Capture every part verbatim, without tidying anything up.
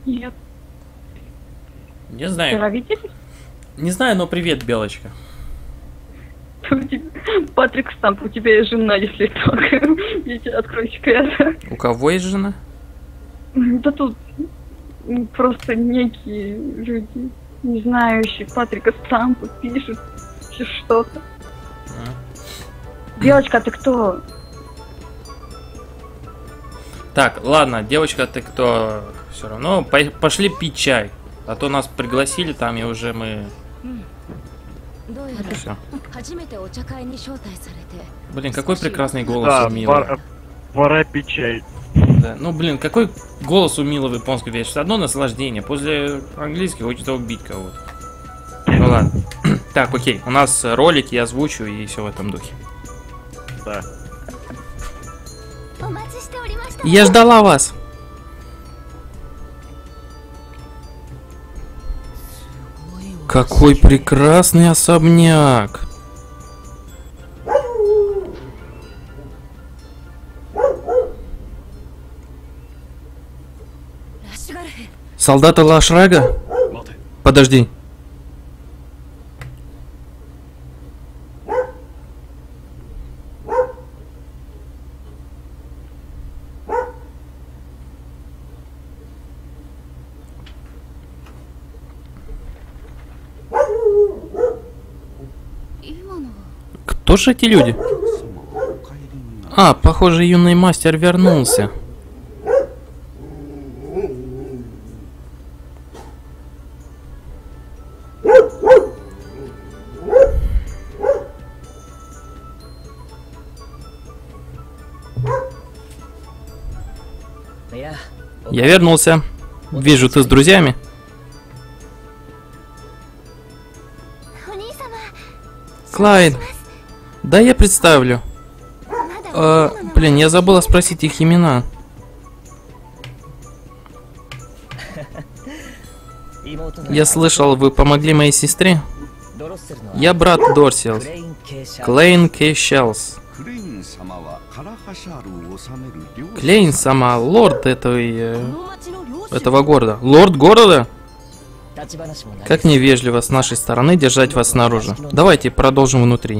Нет. Не знаю. Вчера видели? Не знаю, но привет, Белочка. Патрик Стамп, у тебя есть жена, если только. Я тебе открою секрет. У кого есть жена? Да тут просто некие люди, не знающие Патрика Стампа, пишут что-то. А. Девочка, ты кто? Так, ладно, девочка, ты кто? Все равно по- пошли пить чай. А то нас пригласили там, и уже мы... Все. Блин, какой прекрасный голос Да, у Милы. пора, пора пить чай. Да. Ну, блин, какой голос у Милы в японской вещи. Одно наслаждение. После английского хочется убить кого-то. Ну ладно. Так, окей. У нас ролик, я озвучу, и все в этом духе. Да. Я ждала вас. Какой прекрасный особняк. Солдаты Лашрага? Подожди. Кто же эти люди? А, похоже, юный мастер вернулся. Я вернулся. Вижу, ты с друзьями. Клайд. Да, я представлю. А, блин, я забыла спросить их имена. Я слышал, вы помогли моей сестре? Я брат Дорсиэлс. Клейн Кейшелс. Клейн сама лорд этой, э, этого города. Лорд города? Как невежливо с нашей стороны держать вас снаружи. Давайте продолжим внутри.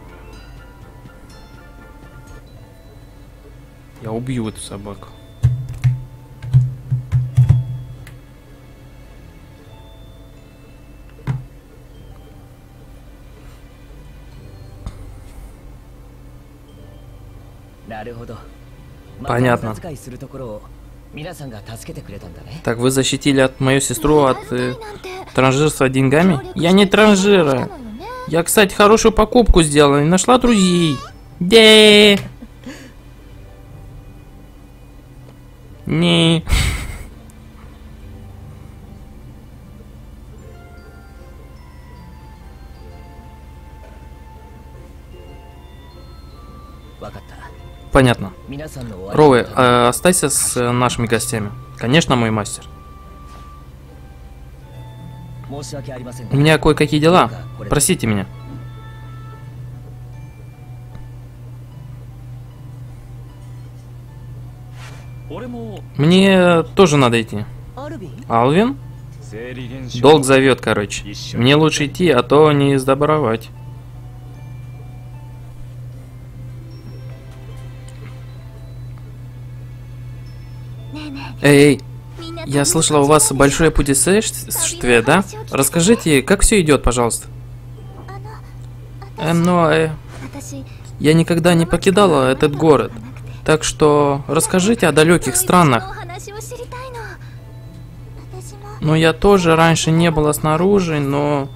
Я убью эту собаку. Понятно. Так, вы защитили от мою сестру от э, транжирства деньгами? Я не транжира. Я, кстати, хорошую покупку сделала и нашла друзей. Де. Не. Понятно. Роуэ, э, останься с э, нашими гостями. Конечно, мой мастер. У меня кое-какие дела. Простите меня. Мне тоже надо идти. Алвин? Долг зовет, короче. Мне лучше идти, а то не сдобровать. Эй, эй, я слышала, у вас большое путешествие, да? Расскажите, как все идет, пожалуйста. Э, но, э, я никогда не покидала этот город, так что расскажите о далеких странах. Ну, я тоже раньше не была снаружи, но...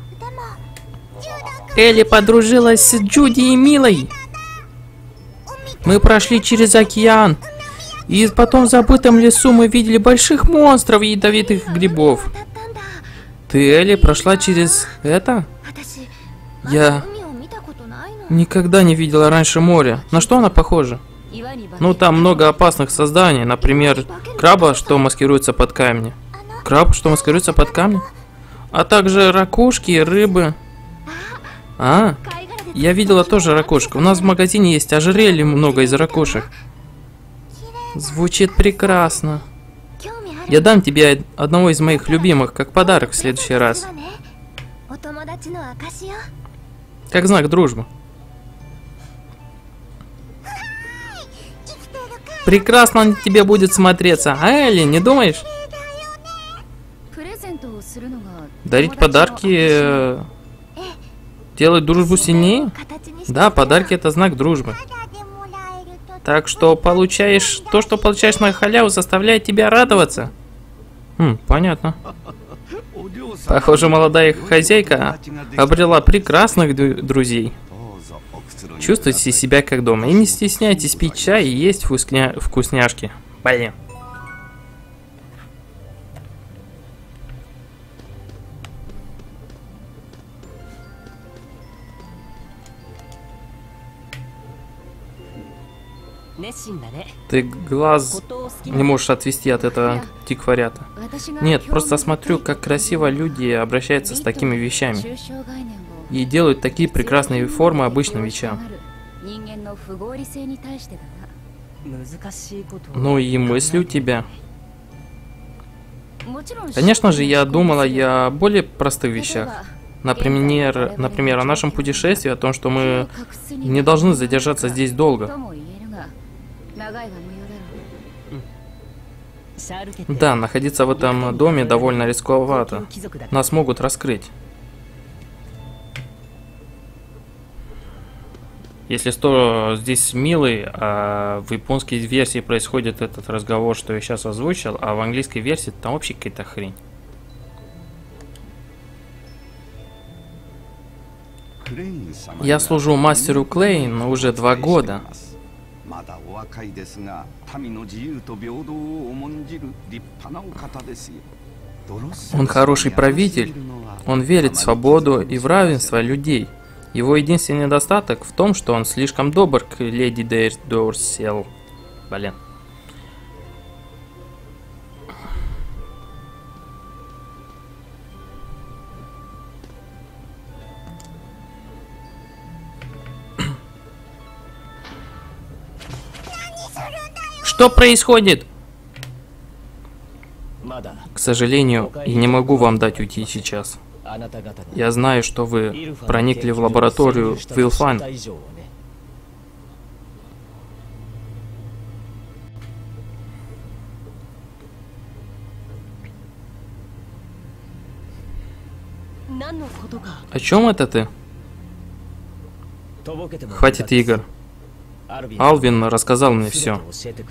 Элли подружилась с Джуди и Милой. Мы прошли через океан. И потом в забытом лесу мы видели больших монстров и ядовитых грибов. Ты, Элли, прошла через это? Я никогда не видела раньше море. На что она похожа? Ну, там много опасных созданий. Например, краба, что маскируется под камни. Краб, что маскируется под камни? А также ракушки и рыбы. А, я видела тоже ракушек. У нас в магазине есть ожерелье много из ракушек. Звучит прекрасно. Я дам тебе одного из моих любимых как подарок в следующий раз. Как знак дружбы. Прекрасно он тебе будет смотреться. А, Элли, не думаешь? Дарить подарки э, делает дружбу сильнее? Да, подарки это знак дружбы. Так что получаешь то, что получаешь на халяву, заставляет тебя радоваться. Хм, понятно. Похоже, молодая хозяйка обрела прекрасных друзей. Чувствуйте себя как дома. И не стесняйтесь пить чай и есть вкусня... вкусняшки. Блин. Ты глаз не можешь отвести от этого тикварята. Нет, просто смотрю, как красиво люди обращаются с такими вещами. И делают такие прекрасные формы обычным вещам. Ну и мысли у тебя. Конечно же, я думала я о более простых вещах. Например, например, о нашем путешествии, о том, что мы не должны задержаться здесь долго. Да, находиться в этом доме довольно рисковато. Нас могут раскрыть. Если что, здесь милый, а в японской версии происходит этот разговор, что я сейчас озвучил, а в английской версии там вообще какая-то хрень. Я служу мастеру Клейн уже два года. Он хороший правитель, он верит в свободу и в равенство людей. Его единственный недостаток в том, что он слишком добр к леди Дорсел. Блин. Что происходит? К сожалению, я не могу вам дать уйти сейчас. Я знаю, что вы проникли в лабораторию Вилфан. О чем это ты? Хватит игр. Алвин рассказал мне все.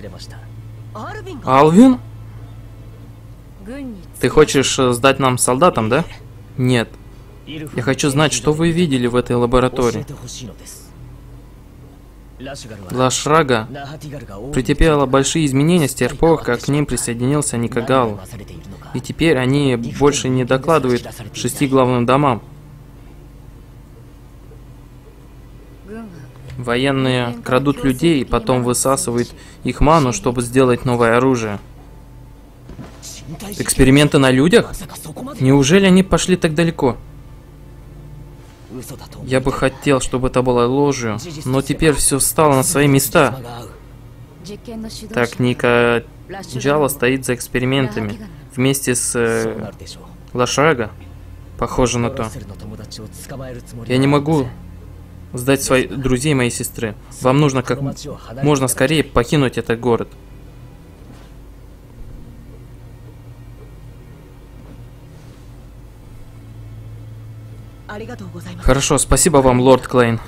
Алвин? Ты хочешь сдать нам солдатам, да? Нет. Я хочу знать, что вы видели в этой лаборатории. Лашрага претерпела большие изменения с тех пор, как к ним присоединился Никагал. И теперь они больше не докладывают шести главным домам. Военные крадут людей и потом высасывают их ману, чтобы сделать новое оружие. Эксперименты на людях? Неужели они пошли так далеко? Я бы хотел, чтобы это было ложью, но теперь все встало на свои места. Так, Ника Джала стоит за экспериментами вместе с э, Лашрага. Похоже на то. Я не могу сдать своих друзей моей сестры. Вам нужно как можно скорее покинуть этот город. Хорошо, спасибо вам, лорд Клейн.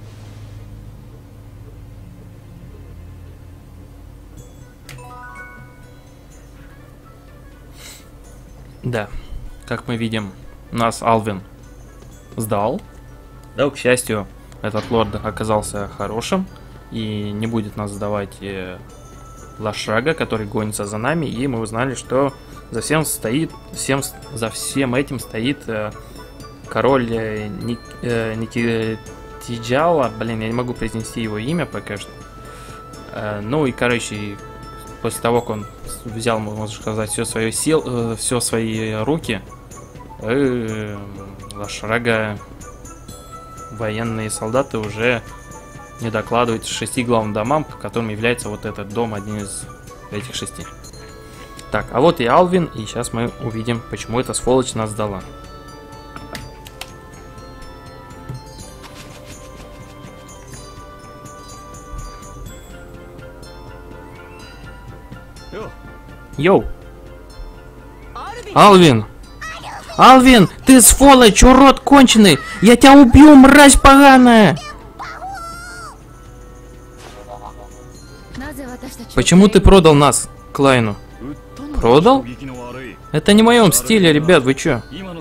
Да, как мы видим, нас Алвин сдал. Да, к счастью, этот лорд оказался хорошим и не будет нас сдавать э, Лашрага, который гонится за нами. И мы узнали, что за всем стоит, всем, за всем этим стоит э, король э, Ник, э, Никитиджала. Блин, я не могу произнести его имя пока что. Э, ну и, короче, после того, как он взял, можно сказать, все свои сил, э, все свои руки, э, Лашрага военные солдаты уже не докладывают шести главным домам, которым является вот этот дом, один из этих шести. Так, а вот и Алвин, и сейчас мы увидим, почему эта сволочь нас сдала. Йоу! Алвин! Алвин! Ты сволочь, урод конченый! Я тебя убью, мразь поганая! Почему ты продал нас, Клайну? Продал? Это не в моем стиле, ребят, вы чё?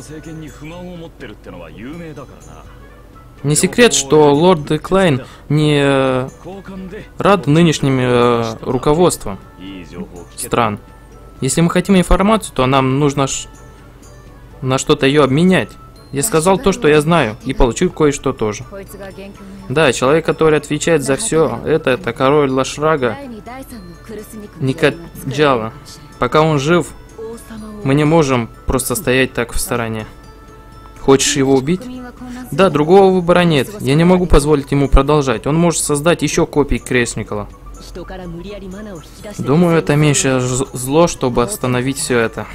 Не секрет, что лорд Клайн не э, рад нынешним э, руководством стран. Если мы хотим информацию, то нам нужно ш... на что-то ее обменять. Я сказал то, что я знаю, и получил кое-что тоже. Да, человек, который отвечает за все это, это король Лашрага Никаджала. Пока он жив, мы не можем просто стоять так в стороне. Хочешь его убить? Да, другого выбора нет. Я не могу позволить ему продолжать. Он может создать еще копии Крестникова. Думаю, это меньшее зло, чтобы остановить все это.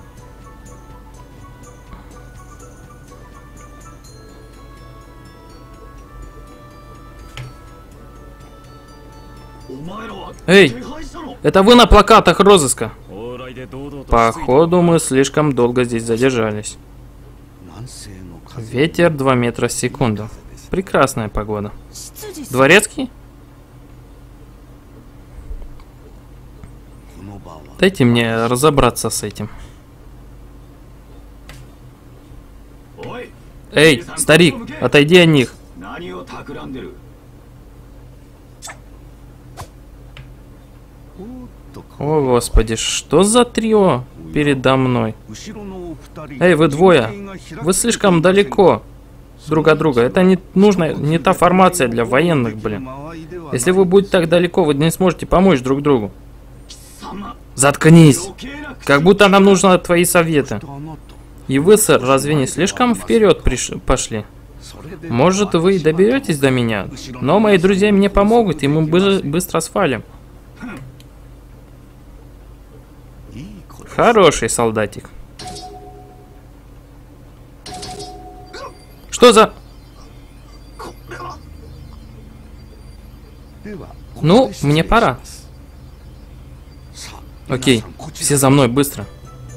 Эй, это вы на плакатах розыска? Походу, мы слишком долго здесь задержались. Ветер два метра в секунду. Прекрасная погода. Дворецкий? Дайте мне разобраться с этим. Эй, старик, отойди от них. О, господи, что за трио передо мной? Эй, вы двое, вы слишком далеко друг от друга. Это не нужно, не та формация для военных, блин. Если вы будете так далеко, вы не сможете помочь друг другу. Заткнись! Как будто нам нужны твои советы. И вы, сэр, разве не слишком вперед приш... пошли? Может, вы доберетесь до меня, но мои друзья мне помогут, и мы бы... быстро свалим. Хороший солдатик. Что за... Ну, мне пора. Окей, все за мной, быстро.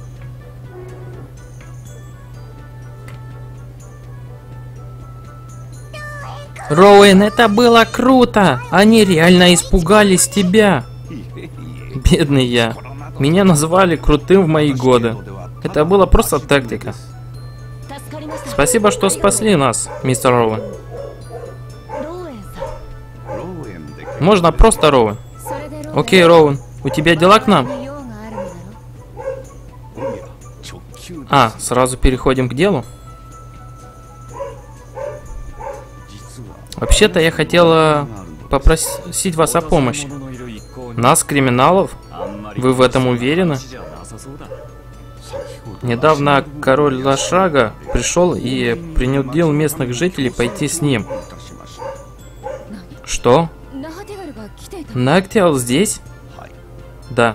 Роуэн, это было круто! Они реально испугались тебя. Бедный я. Меня назвали крутым в мои годы. Это была просто тактика. Спасибо, что спасли нас, мистер Роуэн. Можно просто Роуэн. Окей, Роуэн, у тебя дела к нам? А, сразу переходим к делу. Вообще-то я хотела попросить вас о помощи. Нас, криминалов? Вы в этом уверены? Недавно король Лашрага пришел и принудил местных жителей пойти с ним. Что? Нахтиал здесь? Да.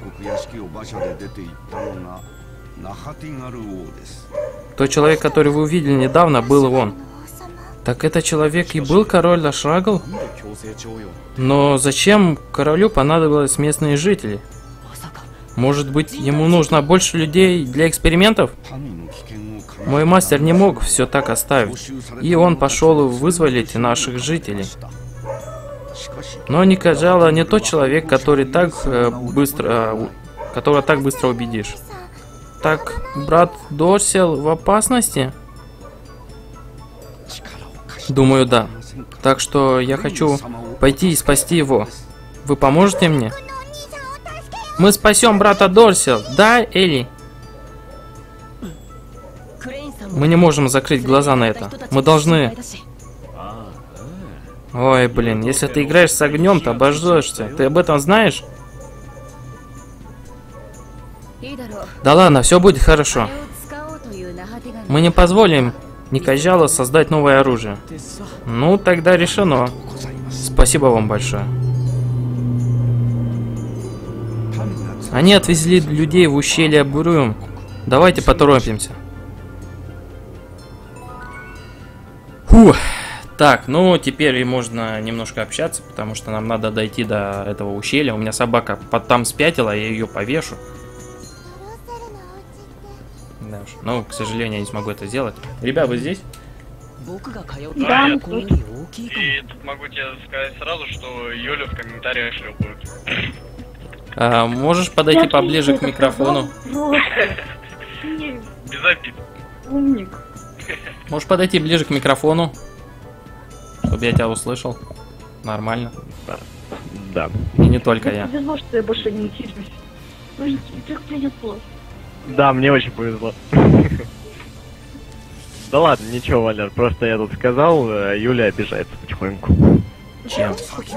Тот человек, который вы увидели недавно, был он. Так это человек и был король Лашрагл? Но зачем королю понадобилось местные жители? Может быть, ему нужно больше людей для экспериментов? Мой мастер не мог все так оставить, и он пошел вызволить наших жителей. Но Никаджала не тот человек, который так э, быстро, э, которого так быстро убедишь. Так, брат Дорсел в опасности? Думаю, да. Так что я хочу пойти и спасти его. Вы поможете мне? Мы спасем брата Дорсел, да, Элли? Мы не можем закрыть глаза на это. Мы должны... Ой, блин, если ты играешь с огнем, то обожжешься. Ты об этом знаешь? Да ладно, все будет хорошо. Мы не позволим Никаджалу создать новое оружие. Ну, тогда решено. Спасибо вам большое. Они отвезли людей в ущелье Бурюм. Давайте поторопимся. Фух. Так, ну теперь и можно немножко общаться, потому что нам надо дойти до этого ущелья. У меня собака под там спятила, я ее повешу. Да уж. Ну, к сожалению, я не смогу это сделать. Ребят, вы здесь? Да, я тут. И тут могу тебе сказать сразу, что Юля в комментариях шлепают. А, можешь подойти Я поближе к это микрофону? сказал просто. Не, Без обид. умник. Можешь подойти ближе к микрофону, чтобы я тебя услышал. Нормально. Да. И не только Мне я. повезло, что я больше не интересуюсь. Ой, тебе так повезло. Да, мне очень повезло. Да ладно, ничего, Валер, просто я тут сказал, э, Юля обижается потихоньку. Чем?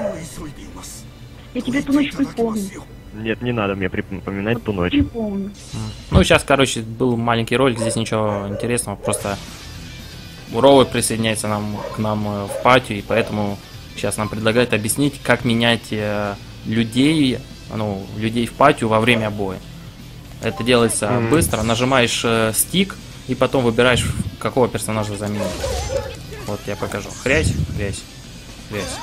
Я тебе эту ночь припомню. Нет, не надо мне припоминать ту ночь. Припомню. Ну, сейчас, короче, был маленький ролик, здесь ничего интересного, просто Роуи присоединяется нам, к нам э, в патию, и поэтому сейчас нам предлагают объяснить, как менять э, людей, ну, людей в патию во время боя. Это делается Мгм. быстро, нажимаешь э, стик, и потом выбираешь, какого персонажа заменить. Вот я покажу. Хрясь, хрясь, хрясь.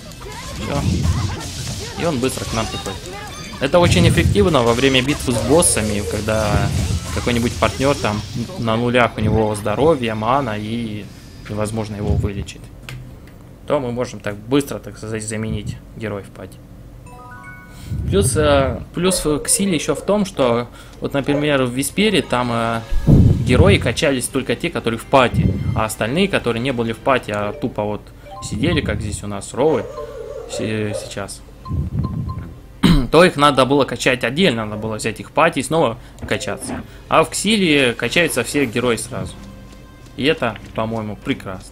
Все. И он быстро к нам приходит. Это очень эффективно во время битвы с боссами, когда какой-нибудь партнер там на нулях, у него здоровье, мана, и невозможно его вылечить. То мы можем так быстро, так сказать, заменить героев в пати. Плюс, э, плюс к силе еще в том, что, вот, например, в Виспере там э, герои качались только те, которые в пати, а остальные, которые не были в пати, а тупо вот сидели, как здесь у нас Роуи сейчас, то их надо было качать отдельно, надо было взять их в пати и снова качаться. А в Ксиле качаются все герои сразу. И это, по-моему, прекрасно.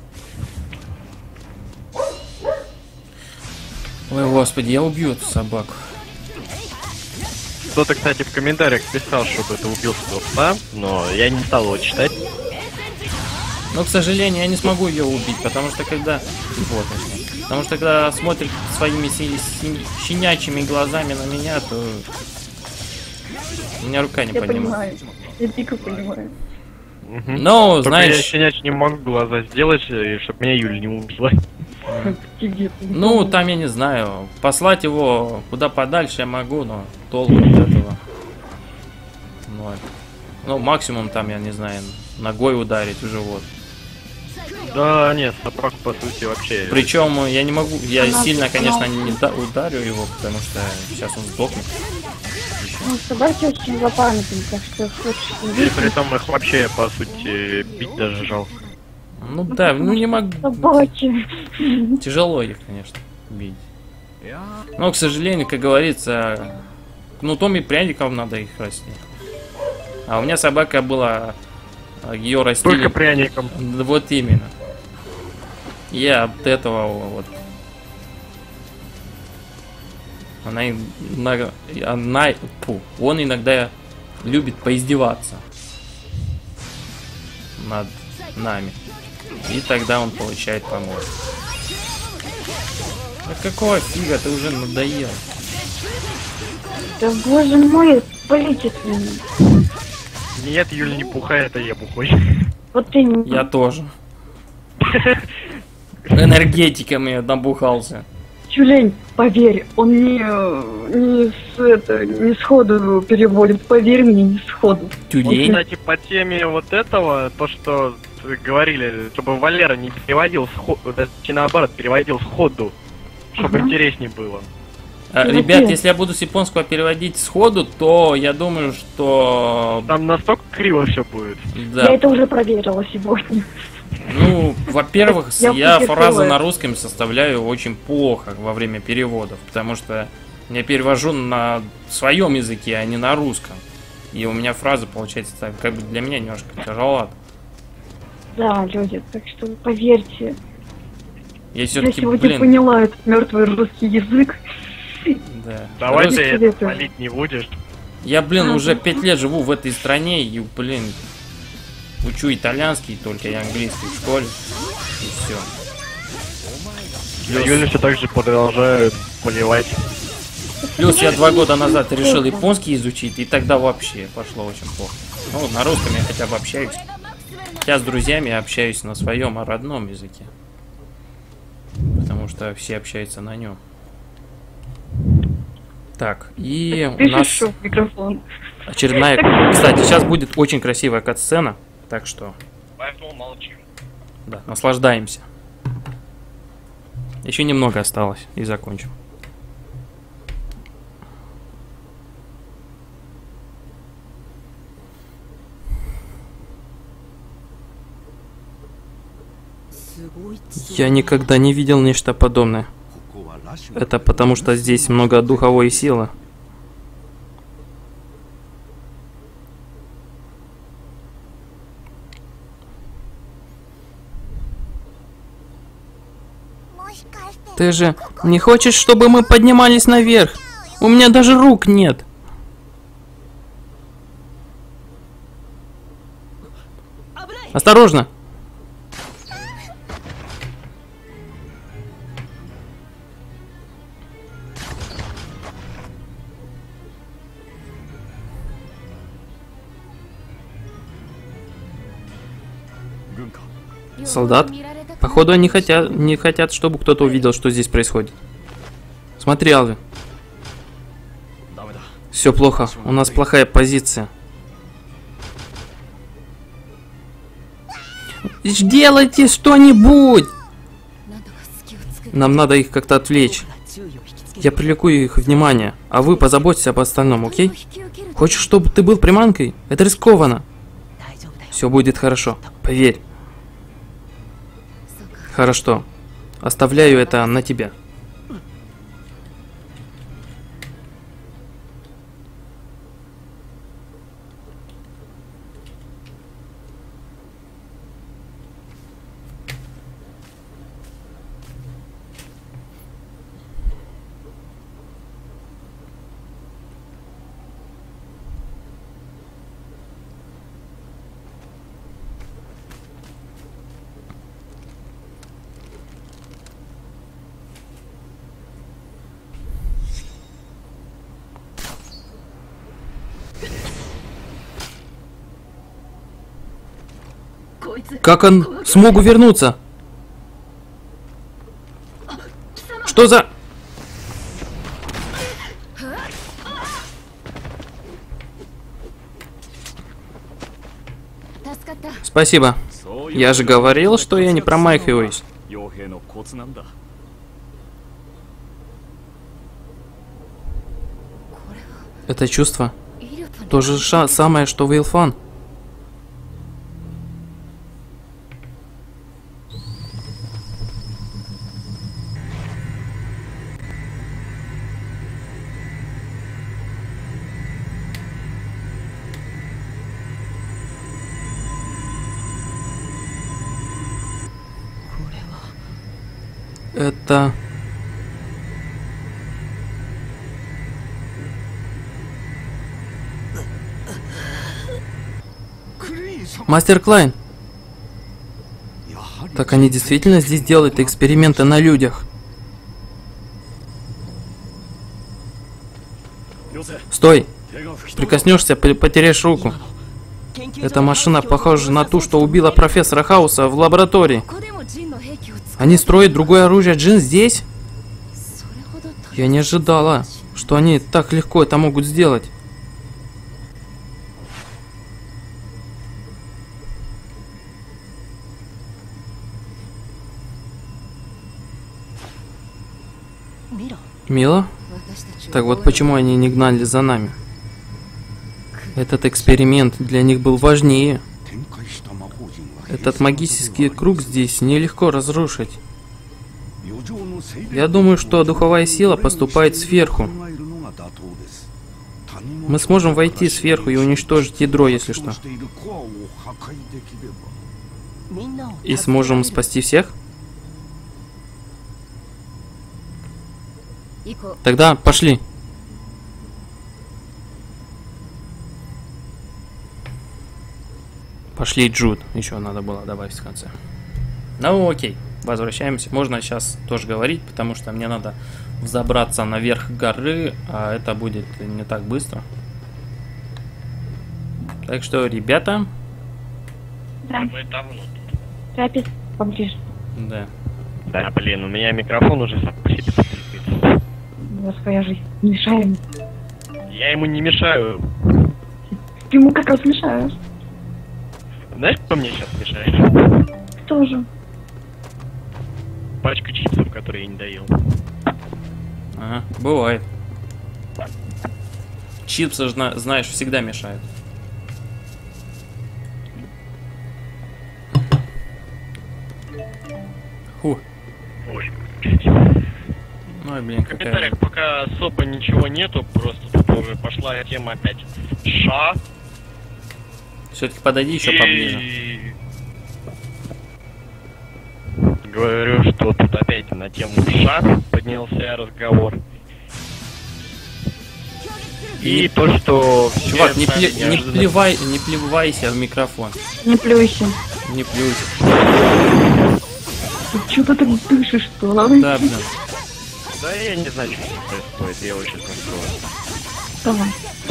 Ой, господи, я убью эту собаку. Кто-то, кстати, в комментариях писал, чтобы ты убил своего пса, но я не стал его читать. Но, к сожалению, я не смогу ее убить, потому что когда... Вот, начнем. Потому что когда смотрит своими си- си- щенячьими глазами на меня, то... У меня рука не Я поднимает. понимаю. Я дико понимаю. Мгм. Но, Только знаешь... я щенячь не могу глаза сделать, и чтобы меня Юля не убила. Тебе. Ну, там, я не знаю, послать его куда подальше я могу, но толку от этого. Ну, это- ну, максимум там, я не знаю, ногой ударить в живот. Да, нет, собаку по сути вообще. Причем я не могу, я Она сильно, тут конечно, много. не да- ударю его, потому что сейчас он сдохнет. Ну, собаки очень злопамятны, так что хочешь И убить, при том их вообще, по сути, бить даже жалко. Ну да, ну не могу. собаки. Тяжело их, конечно, бить. Но, к сожалению, как говорится, кнутом и пряником надо их расти. А у меня собака была, ее растили... Только пряником. Да, вот именно. Я от этого вот... Она, иногда- она, фу, он иногда любит поиздеваться над нами. И тогда он получает по морде. Да какого фига, ты уже надоел. Да боже мой, полетит меня. Нет, Юля не пухает, а я бухой. Вот ты не... Я тоже. Энергетиками набухался. Тюлень, поверь, он не, не, с, это, не сходу переводит, поверь мне, не сходу. Тюлень? Кстати, по теме вот этого, то, что говорили, чтобы Валера не переводил сходу, точнее наоборот, переводил сходу, чтобы Ага. интереснее было. А, Ну, ребят, окей. если я буду с японского переводить сходу, то я думаю, что... Там настолько криво все будет. Да. Я это уже проверила сегодня. Ну, во-первых, Я я путешествую. фразы на русском составляю очень плохо во время переводов, потому что я перевожу на своем языке, а не на русском. И у меня фраза получается так, как бы для меня немножко тяжеловато. Да, люди, так что поверьте, Я я все-таки, сегодня блин, поняла этот мертвый русский язык. да. Давай Рус- ты Русский это ветер. палить не будешь. Я, блин, Ага. уже пять лет живу в этой стране и, блин, учу итальянский только и английский в школе. И все. А Юля все так же продолжает поливать. Плюс я два года назад решил японский изучить, и тогда вообще пошло очень плохо. Ну, на русском я хотя бы общаюсь. Я с друзьями общаюсь на своем родном языке. Потому что все общаются на нем. Так, и у нас Пишешь в микрофон. очередная... Кстати, сейчас будет очень красивая кат-сцена, так что... Поэтому молчим. Да, наслаждаемся. Еще немного осталось, и закончим. Я никогда не видел нечто подобное. Это потому, что здесь много духовой силы. Ты же не хочешь, чтобы мы поднимались наверх? У меня даже рук нет. Осторожно! Солдат? Походу, они хотят, не хотят, чтобы кто-то увидел, что здесь происходит. Смотри, Алвин. Все плохо. У нас плохая позиция. Сделайте что-нибудь! Нам надо их как-то отвлечь. Я привлеку их внимание, а вы позаботьтесь об остальном, окей? Хочешь, чтобы ты был приманкой? Это рискованно. Все будет хорошо, поверь. Хорошо. Оставляю это на тебя. Как он смог вернуться? Что за... Спасибо. Я же говорил, что я не промахиваюсь. Это чувство то же самое, что Вейлфан. Это... Мастер Клайн. Так они действительно здесь делают эксперименты на людях. Стой! Прикоснешься, потеряешь руку. Эта машина похожа на ту, что убила профессора Хауса в лаборатории. Они строят другое оружие. Джин здесь? Я не ожидала, что они так легко это могут сделать. Мила? Так вот почему они не гнали за нами. Этот эксперимент для них был важнее. Этот магический круг здесь нелегко разрушить. Я думаю, что духовая сила поступает сверху. Мы сможем войти сверху и уничтожить ядро, если что. И сможем спасти всех? Тогда пошли. Пошли, Джуд. Еще надо было добавить в конце. Ну окей, возвращаемся. Можно сейчас тоже говорить, потому что мне надо взобраться наверх горы, а это будет не так быстро. Так что, ребята... Да, Мы давно тут. ты опять поближе. Да. Да, блин, у меня микрофон уже сам по себе подвигается. Вот своя жизнь. Не мешай ему. Я ему не мешаю. Ты ему как раз мешаешь. Знаешь, кто мне сейчас мешает? Тоже. Пачка чипсов, которые я не доел. Ага, бывает. Чипсы, зна- знаешь, всегда мешают. Фу. Ой. Ой, блин, В какая... комментариях пока особо ничего нету, просто тут уже пошла тема опять ша. Все-таки подойди еще поближе. И... Говорю, что тут опять на тему ша поднялся разговор. И, И- то, что... все Чувак, не, стали пле- не неожиданно- плевай, не плевайся в микрофон. Не плюйся. Не плюйся. Ты что ты так дышишь-то? Да, блин. Да я не знаю, что здесь происходит, я его сейчас накрою. Давай.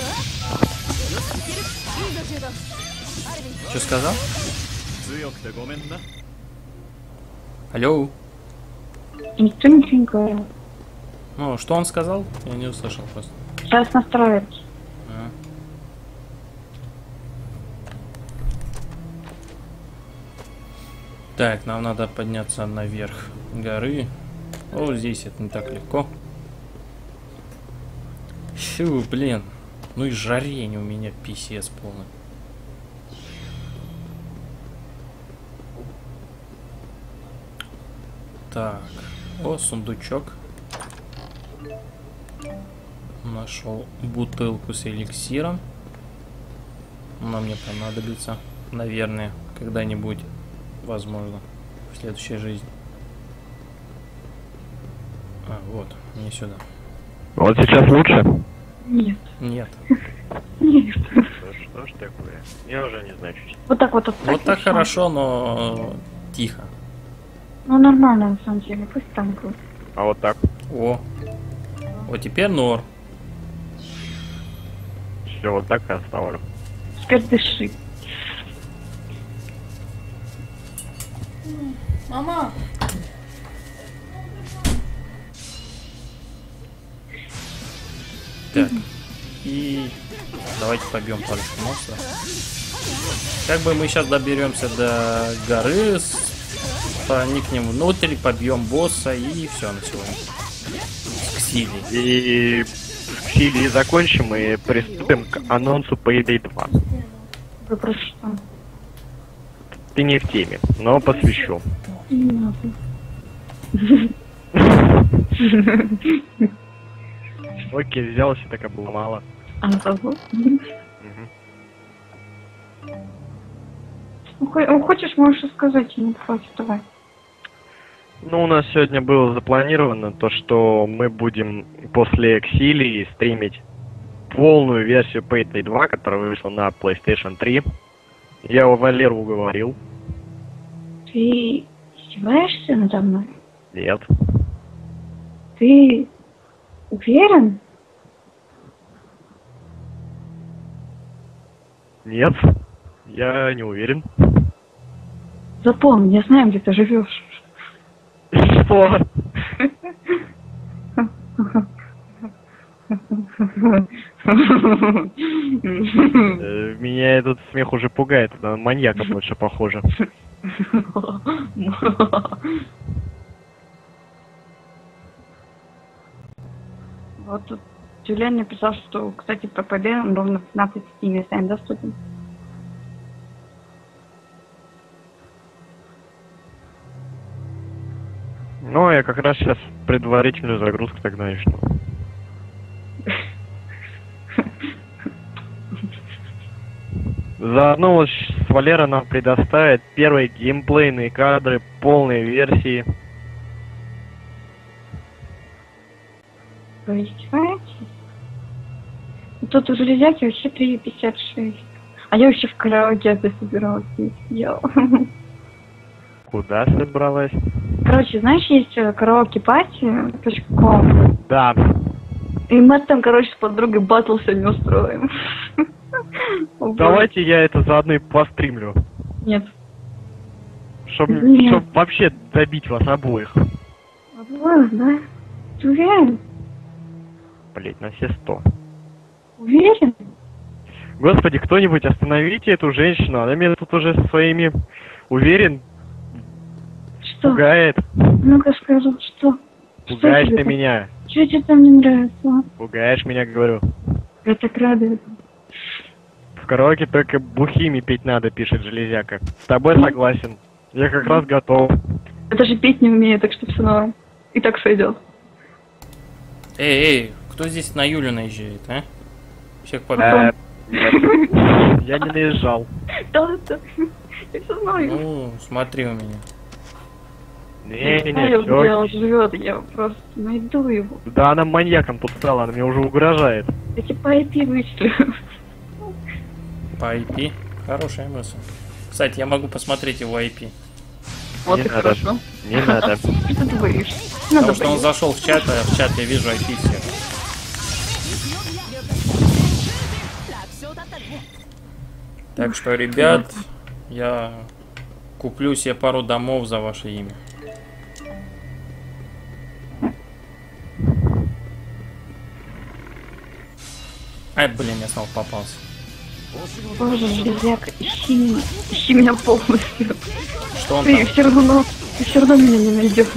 Что сказал? Алло. Никто ничего не говорил. Ну, что он сказал? Я не услышал просто. Сейчас настраивается. А. Так, нам надо подняться наверх горы. О, здесь это не так легко. Фу, блин. Ну и жарень у меня писец полный. Так. О, сундучок. Нашел бутылку с эликсиром. Она мне понадобится, наверное, когда-нибудь, возможно, в следующей жизни. А, вот, мне сюда. Вот сейчас лучше? Нет. Нет. Нет. Что, что ж такое? Я уже не знаю, что. Вот так вот. Вот так хорошо, но тихо. Ну нормально на самом деле. Пусть там будет. А вот так? О. Вот теперь норм. Все, вот так и оставлю. Теперь дыши. Мама. Так. И давайте побьем парочку монстров. Как бы мы сейчас доберемся до горы, с- проникнем внутрь, побьем босса и все на сегодня. К силе. И в Сирии закончим и приступим к анонсу Payday два. Вы про что? Ты не в теме, но посвящу. Не надо. Окей, взялся, так обломала. А того? Мгм. Ну, хо- ну, хочешь, можешь и сказать, не хватит, давай. Ну, у нас сегодня было запланировано то, что мы будем после Эксилии стримить полную версию Payday два, которая вышла на PlayStation три. Я у Валеру уговорил. Ты издеваешься надо мной? Нет. Ты уверен? Нет. Я не уверен. Запомни, я знаю, где ты живешь. Что? Э, Меня этот смех уже пугает, на маньяка больше похоже. Вот тут Юлиан написал, что, кстати, ППД он ровно пятнадцать местами доступен. Ну, я как раз сейчас предварительную загрузку тогда начну. Заодно вот с Валера нам предоставит первые геймплейные кадры полной версии. Вы издеваетесь? Тут у железяки вообще три пятьдесят шесть. А я вообще в караоке это собиралась. Я... Куда собралась? Короче, знаешь, есть караоке-пати точка ком. Да. И мы там, короче, с подругой батл сегодня устроим. Давайте я это заодно и постримлю. Нет. Чтоб, Нет. чтоб вообще добить вас обоих. Обоих, да? Ты уверен? Блять, на все сто. Уверен? Господи, кто-нибудь остановите эту женщину, она меня тут уже со своими уверен Что? пугает. Ну-ка скажи, что? Пугаешь что ты тебе меня. Что тебе там не нравится? А? Пугаешь меня, говорю. Я так рада этому. В караоке только бухими петь надо, пишет Железяка. С тобой согласен. Я как раз готов. Я даже петь не умею, так что все норм. И так сойдет. Эй, эй, кто здесь на Юлю наезжает, а? Всех Э, побил. нет. Я не наезжал. Да, да. Я все знаю. Ну, смотри у меня. Я Не-не-не, знаю, где всё. он живет, я просто найду его. Да она маньяком тут стала, она мне уже угрожает. Я тебе по ай пи вышлю. По ай пи. Хорошая мысль. Кстати, я могу посмотреть его ай пи. Вот Не и надо. хорошо. Не надо. Что ты боишься? Потому Надо что он бояться. зашел в чат, а в чат я вижу ай пи всех. Так что, ребят, я куплю себе пару домов за ваше имя. Ай, блин, я снова попался. Боже, железяка, ищи меня, ищи меня полностью. Что он Ты там? все равно, ты все равно меня не найдешь.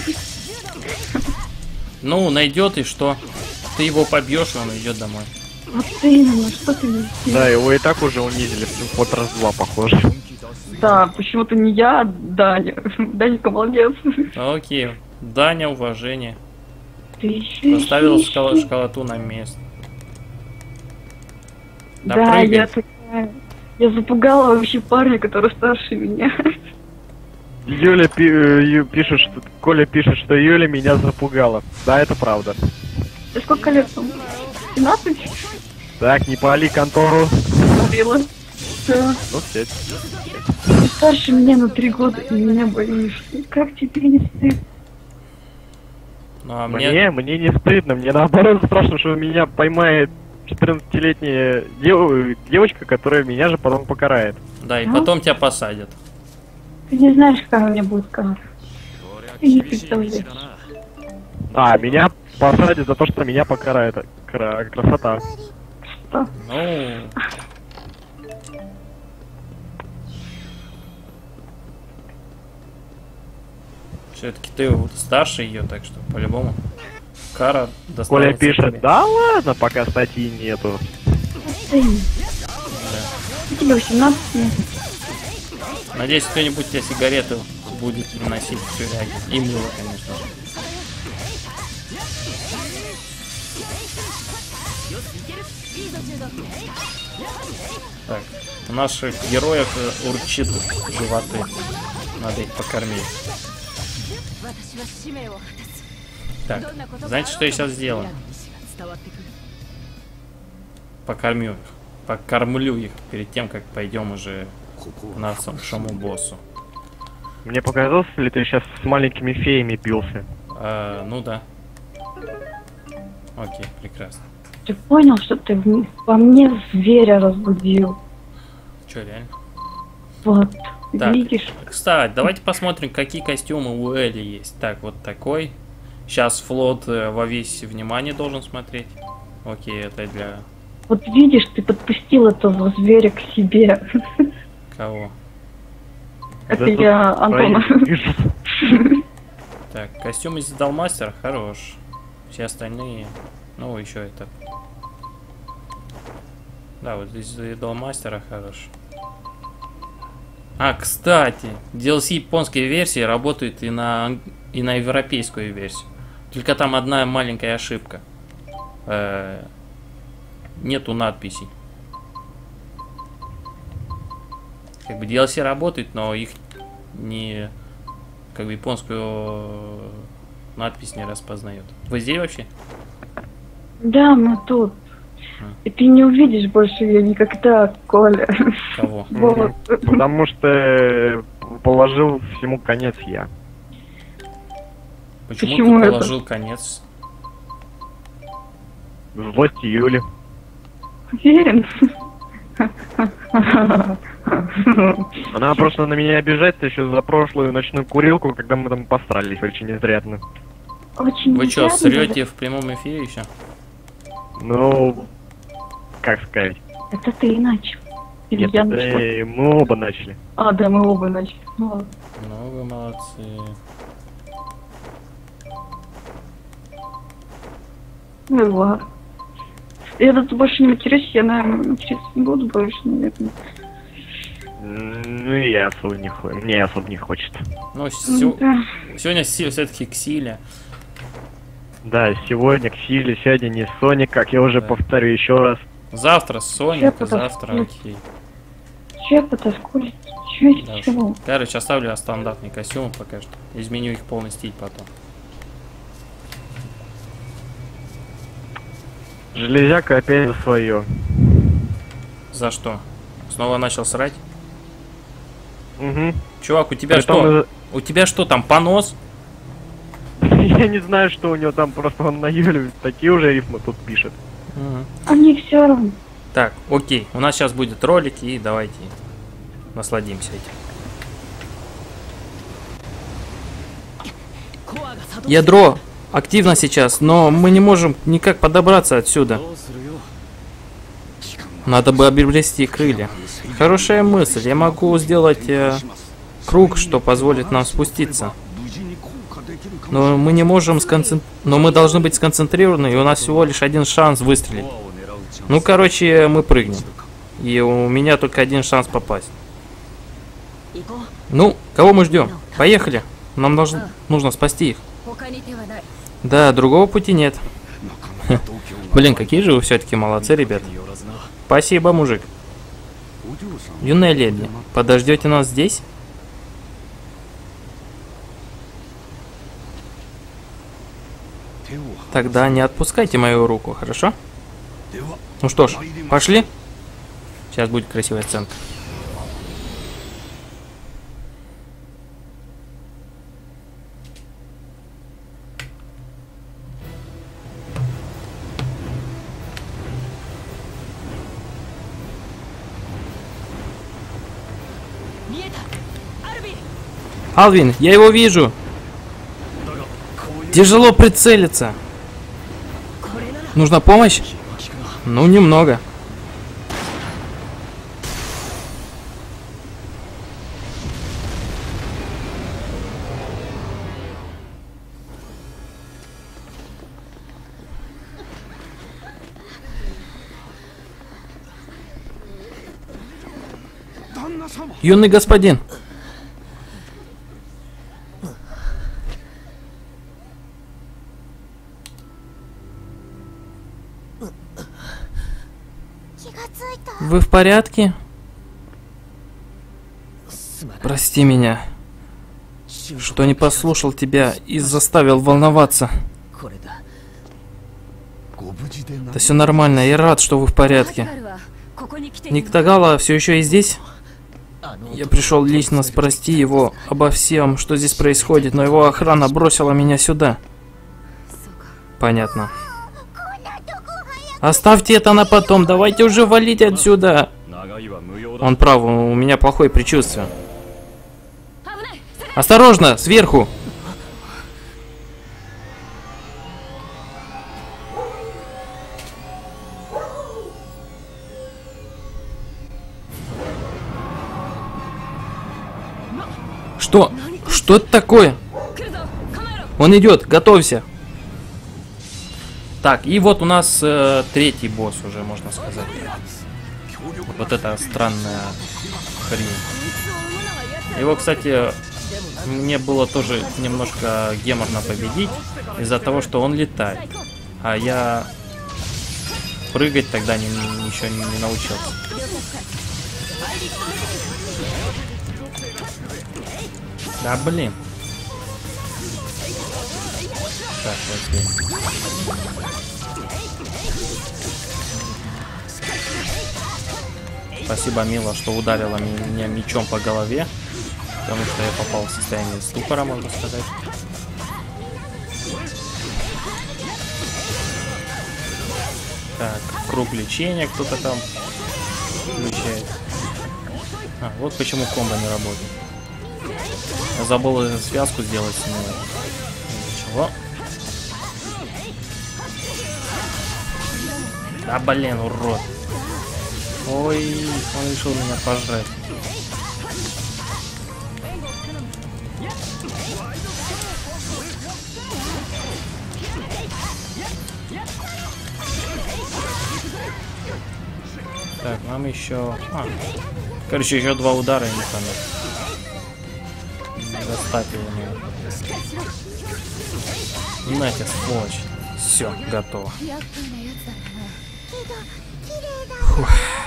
Ну, найдет и что? Ты его побьешь, и он идет домой. Вот именно, что ты не Да, его и так уже унизили, вот раз два, похоже. Да, почему-то не я, а Даня. Данька молодец. Окей. Даня, уважение. Ты ищи, Поставил ищи, шкала- ищи. шкалоту на место. Да, Да, прыгай. я такая. Я запугала вообще парня, который старше меня. Юля пи- э, Ю- пишет, что Коля пишет, что Юля меня запугала. Да, это правда. Ты сколько лет там? семнадцать? Так, не пали контору. Смотрела. Да. Ну, все. Ты старше меня на три года, и меня боишься. Как тебе не стыдно? Ну, а мне... Мне, мне не стыдно, мне наоборот страшно, что меня поймает четырнадцатилетняя дев- девочка, которая меня же потом покарает. Да, и А? потом тебя посадят. Ты не знаешь, какая у меня будет кара. Ты не представляешь. А, меня посадят за то, что меня покарает. Кра- красота. Что? Ну... Все-таки ты вот старше ее, так что по-любому. Кара Коля достанется пишет, тебе. да ладно, пока статьи нету. Ты. У тебя восемнадцать лет. Надеюсь, кто-нибудь тебе сигареты будет приносить в тюряге. И мыло, конечно же. Так, у наших героев э, урчит животы. Надо их покормить. Так, знаете, что я сейчас сделаю? Покормлю их. Покормлю их перед тем, как пойдем уже к нашему боссу. Мне показалось, ли ты сейчас с маленькими феями бился? А, ну да. Окей, прекрасно. Ты понял, что ты в- во мне зверя разбудил? Че, реально? Вот. Так. Видишь? Кстати, давайте посмотрим, какие костюмы у Элли есть. Так, вот такой. Сейчас флот э, во весь внимание должен смотреть. Окей, это для Вот видишь, ты подпустил этого зверя к себе. кого? Это тут я Антона. свои вижу. Так, костюм из Далмастера хорош. Все остальные. Ну, еще это. Да, вот из Далмастера хорош. А, кстати, ди эл си японской версии работает и на, ан- и на европейскую версию. Только там одна маленькая ошибка. Э, нету надписей. Как бы ди эл си работает, но их не... Как бы японскую надпись не распознает. Вы здесь вообще? Да, мы тут. И ты не увидишь больше ее никогда, Коля. Кого? Вот. Потому что э, положил всему конец я. Почему, Почему ты это? положил конец? Злость Юли. Уверен? Она просто на меня обижается еще за прошлую ночную курилку, когда мы там посрались очень изрядно. Очень Вы что, приятно, срете в прямом эфире еще? Ну, как сказать? да? Это ты иначе. Или Нет, я начала? э, мы оба начали. А, да, мы оба начали. Ну, ладно. Ну, вы молодцы. Ну ладно. Я тут больше не матерюсь, я, наверное, материться не буду больше, наверное. Ну и я особо не хо... мне особо не хочется. Ну, сё- Да. сегодня все-таки к силе. Да, сегодня к силе, сегодня не Соник, как я уже Да. повторю еще раз. Завтра Соник, Чё завтра потом? окей. Че потаскулить? Че Да. чего? Короче, оставлю стандартные костюмы пока что. Изменю их полный стиль потом. Железяка опять за свое. За что? Снова начал срать? Угу. Чувак, у тебя Притом что? У тебя что там, понос? Я не знаю, что у него там, просто он на Юлю такие уже рифмы тут пишет. Мгм. А мне все равно. Так, окей. У нас сейчас будет ролик, и давайте насладимся этим. Ядро активно сейчас, но мы не можем никак подобраться отсюда. Надо бы обрести крылья. Хорошая мысль. Я могу сделать э, круг, что позволит нам спуститься. Но мы не можем сконцен... Но мы должны быть сконцентрированы, и у нас всего лишь один шанс выстрелить. Ну, короче, мы прыгнем. И у меня только один шанс попасть. Ну, кого мы ждем? Поехали. Нам должно... нужно спасти их. Да, другого пути нет. Блин, какие же вы все-таки молодцы, ребят. Спасибо, мужик. Юная леди, подождете нас здесь? Тогда не отпускайте мою руку, хорошо? Ну что ж, пошли. Сейчас будет красивая сценка. Алвин, я его вижу. Тяжело прицелиться. Нужна помощь? Ну, немного. Юный господин. Вы в порядке? Прости меня, что не послушал тебя и заставил волноваться. Да все нормально, я рад, что вы в порядке. Никтагала все еще и здесь? Я пришел лично спросить его обо всем, что здесь происходит, но его охрана бросила меня сюда. Понятно. Оставьте это на потом, давайте уже валить отсюда. Он прав, у меня плохое предчувствие. Осторожно, сверху. Что? Что это такое? Он идет, готовься. Так, и вот у нас э, третий босс уже, можно сказать. Вот эта странная хрень. Его, кстати, мне было тоже немножко геморно победить из-за того, что он летает. А я прыгать тогда не, не, еще не, не научился. Да блин. Так, окей. Спасибо, Мила, что ударила меня мечом по голове, потому что я попал в состояние ступора, можно сказать. Так, круг лечения кто-то там включает. А, вот почему комбо не работает. Я забыл эту связку сделать с ним. Ничего. Да блин, урод. Ой, он решил меня пожрать. Так, нам еще... А, короче, еще два удара и не помер. Достать его надо. Нате, сволочь. Все, готово. Фух.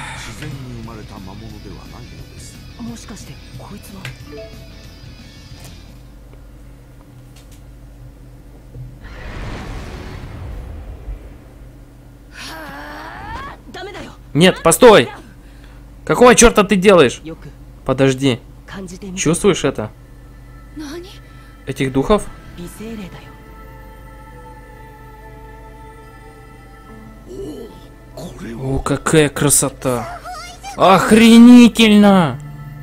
Нет, постой! Какого черта ты делаешь? Подожди. Чувствуешь это? Этих духов? О, какая красота! Охренительно!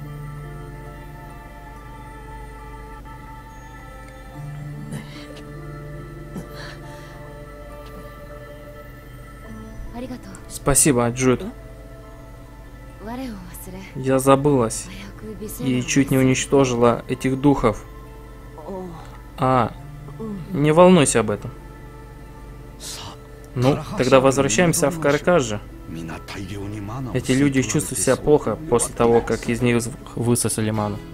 Спасибо, Джуд. Я забылась и чуть не уничтожила этих духов. А, не волнуйся об этом. Ну, тогда возвращаемся в Каракаджи. Эти люди чувствуют себя плохо после того, как из них высосали ману.